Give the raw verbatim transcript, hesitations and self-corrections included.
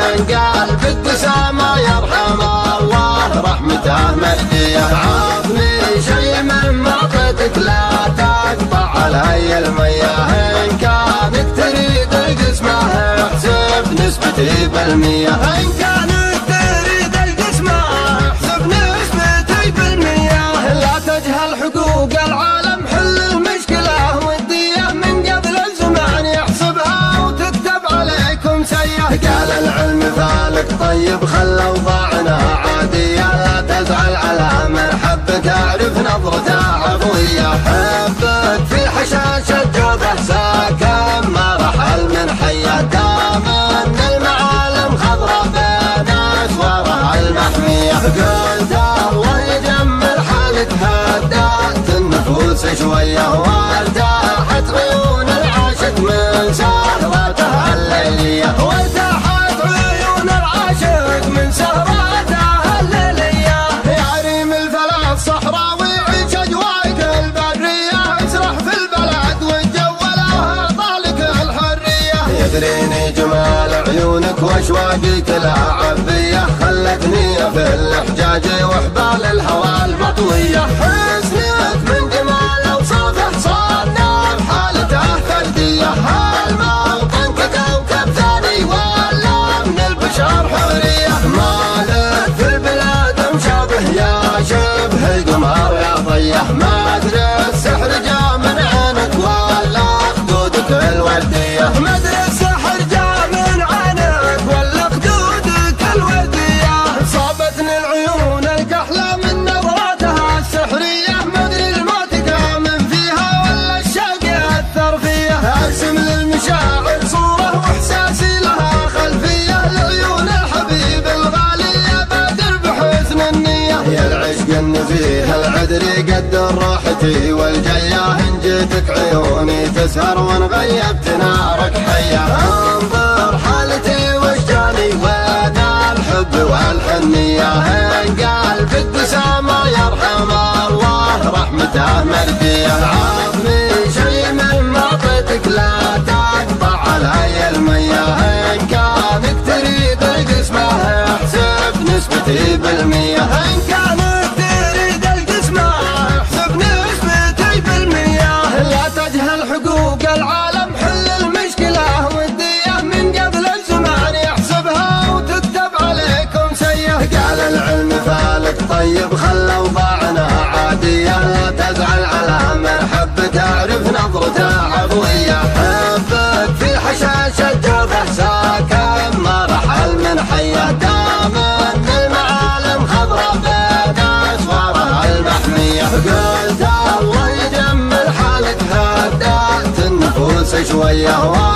قال بالابتسامة يرحم الله رحمته مجدية. عطني شي من معطيتك لا تقطع علي المياه، إن كانك تريد القسمة احسب نسبتي بالمية، إن كانك تريد القسمة احسب نسبتي بالمية. لا تجهل حقوق العالم، حل المشكلة ودية من قبل الزمان يحسبها وتكتب عليكم سيئة. قال العلم فالك طيب خل اوضاعنا عادية، لا تزعل على من حبك اعرف نظرته عفوية. حبك في حشاشة جوفه ساكن ما رحل من حيه، دام ان المعالم خضرا بين اسوارها المحمية. قلت الله يجمل حالك هدأت النفوس شوية، وارتاحت عيون العاشق من سهرتها الليلية، وارتاحت عيون العاشق من سهرتها الليلية. يا ريم الفلا الصحراوي عيش اجواك البرية، اسرح في البلد وتجولها طالك الحرية. يدريني جمال عيونك واشواقك العبية، خلتني في الحجاج وحبال الهوى المطوية. حسنك من جمال اوصافه صارنا بحالته فردية، هالموطن كوكب ثاني ولا من البشر حورية. مالك في البلاد مشابه يا شبه القمر يا ضيه، ما ادري السحر جا من عينك ولا خدودك الوردية، ما ادري السحر جا من عينك ولا خدودك الوردية. صابتني العيون الكحلة من نظراتها السحرية، ما ادري الموت كامن فيها ولا الشوق يأثر فيها. ارسم للمشاعر صورة واحساسي لها خلفية، لعيون الحبيب الغالية بادر بحسن النية. يا العشق النزيه العذري قدر روحتي والجاية، ان جيتك عيوني تسهر وان غيبت نارك حية. انظر حالتي وش جاني وين الحب والحنية، ان قال بالابتسامة يرحم الله رحمته مردية. عطني شي من معطيتك لا تقطع علي المية، ان كانك تريد القسمة احسب نسبتي بالمية، ان كانك تريد القسمة احسب نسبتي بالمية. لا تجهل حقوق العالم، حل المشكلة ودية من قبل الزمان يحسبها وتكتب عليكم سيئة. قال العلم فالك طيب خل اوضاعنا عادية، لا تزعل على من حبك اعرف نظرته عفوية. حبك في حشاشة جوفه ساكن ما رحل من حيه، دام ان المعالم خضرا بين اسوارها المحمية. قلت الله يجمل حالك هدأت النفوس شوية.